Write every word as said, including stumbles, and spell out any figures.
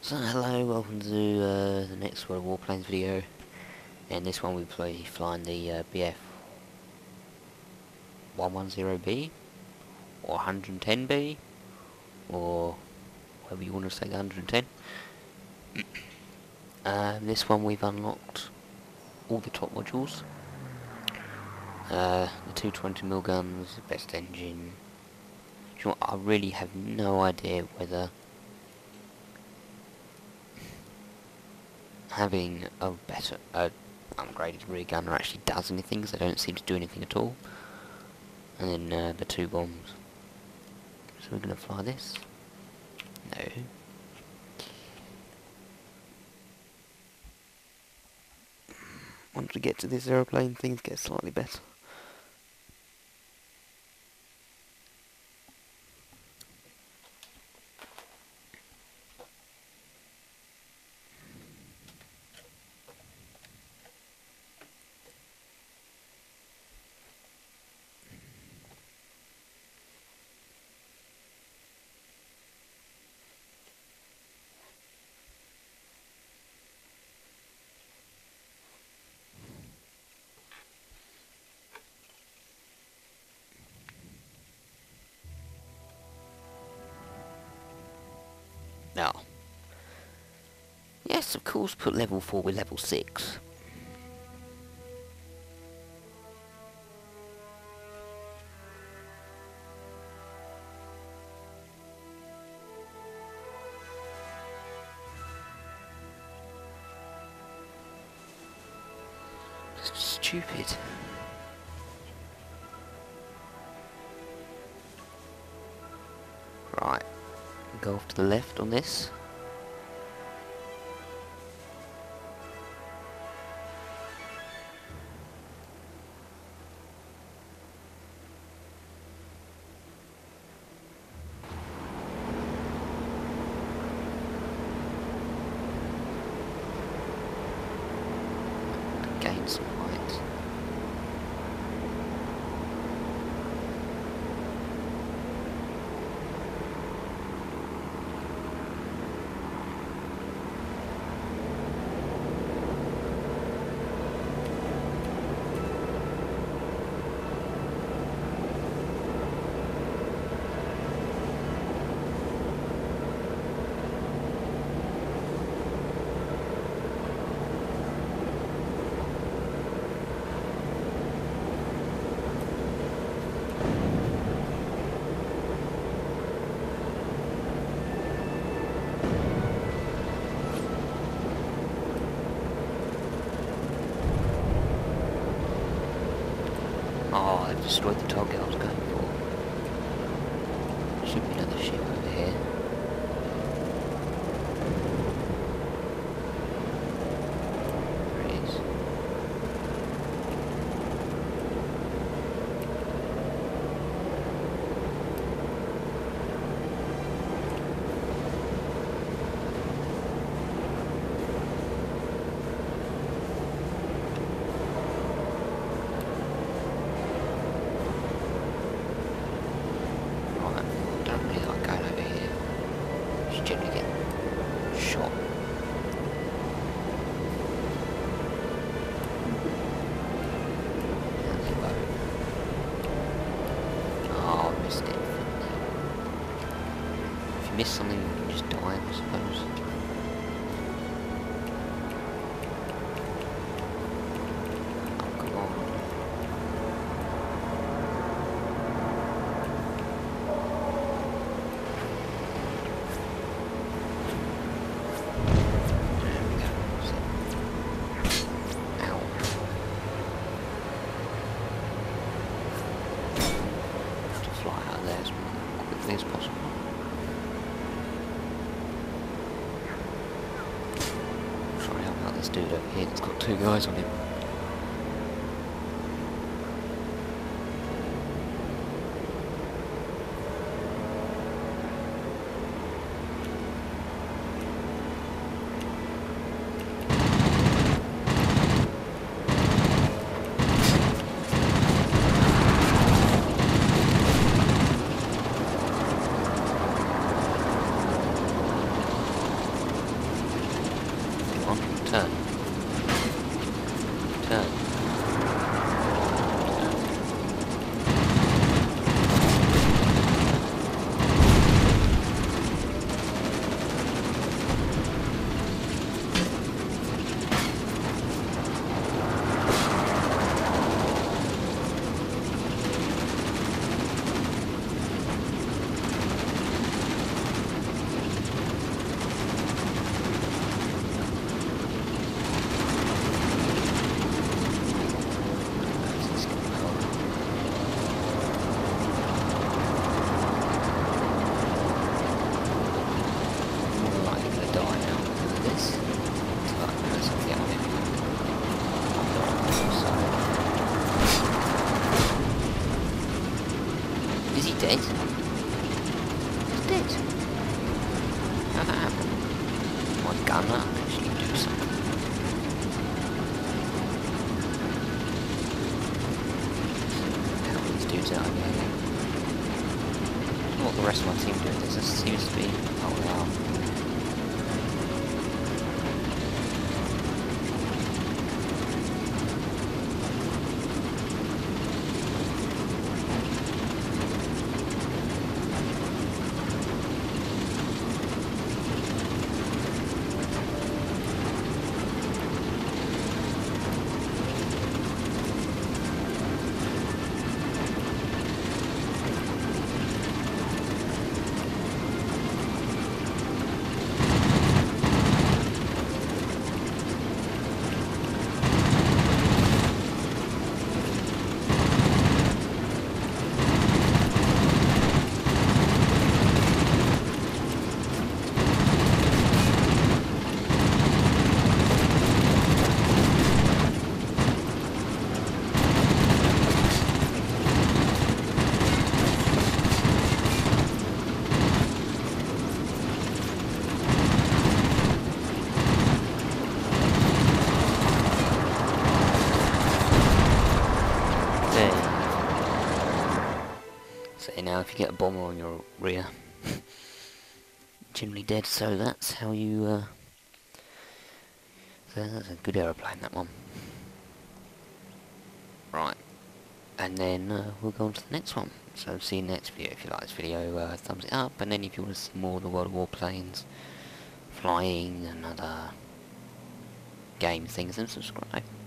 So hello, welcome to uh, the next World of Warplanes video. In this one we play flying the uh, B F one ten B, or one ten B, or whatever you want to say, the one ten. Um, this one we've unlocked all the top modules. Uh, the two twenty mil guns, the best engine. Do you know what, I really have no idea whether having a better, uh, upgraded rear gunner actually does anything, because they don't seem to do anything at all. And then uh, the two bombs. So we're gonna fly this. No. Once we get to this aeroplane, things get slightly better. Now, yes, of course, put level four with level six. Stupid. Right, go off to the left on this. Gain some height. Oh, I've destroyed the target I was going for. Should be another ship over here. There it is. Generally get shot. Oh, I missed it. If you miss something, you can just die, I suppose. Oh, come on. As possible. Try and help out this dude over here that's got two guys on him. he dead? He's dead. How'd that happen? My gun up actually do something. How are these dudes out here? What the rest of my team doing? This seems to be. Oh wow. So now if you get a bomber on your rear, generally dead, so that's how you, uh, so that's a good aeroplane, that one. Right, and then uh, we'll go on to the next one. So see you in the next video. If you like this video, uh, thumbs it up, and then if you want to see more of the World of War planes, flying and other game things, then subscribe.